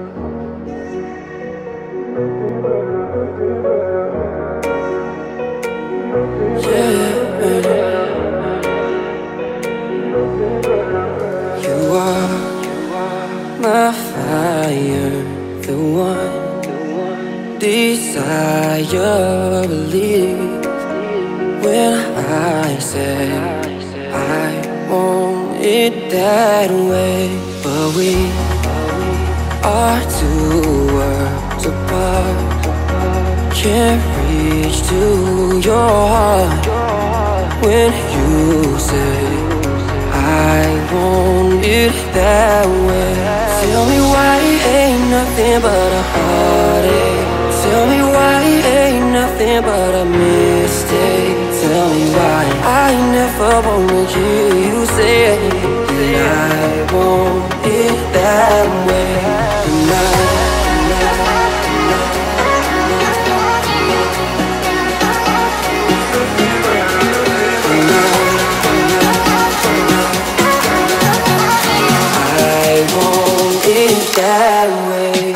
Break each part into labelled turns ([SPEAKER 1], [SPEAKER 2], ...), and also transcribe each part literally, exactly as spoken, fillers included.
[SPEAKER 1] You are my fire, the one desire, believe when I say I want it that way. But we are two worlds apart, can't reach to your heart when you say I want it that way. Tell me why ain't nothing but a heartache. Tell me why ain't nothing but a mistake. Tell me why I never wanna hear you say that I want it that way. And I that way.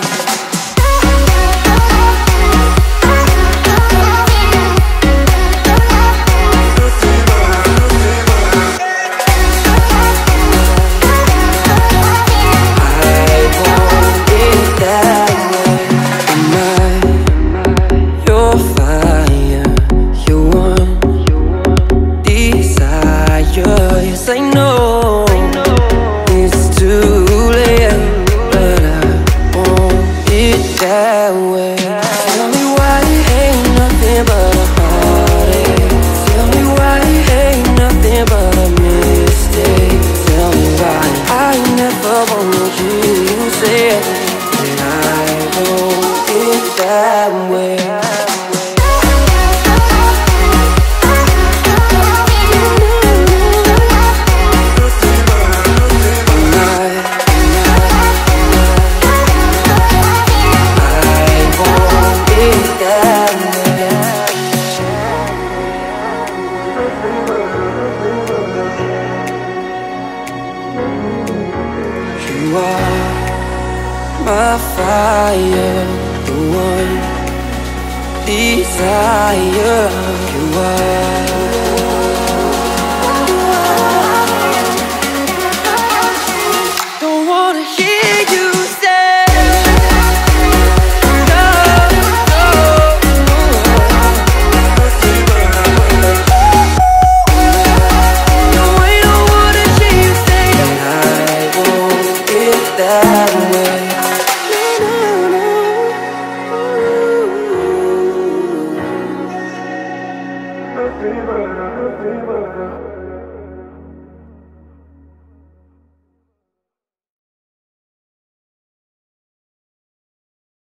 [SPEAKER 1] My fire, the one desire, you are. Don't wanna hear you say no, no. No, I don't wanna hear you say I want it that way. Fever, fever.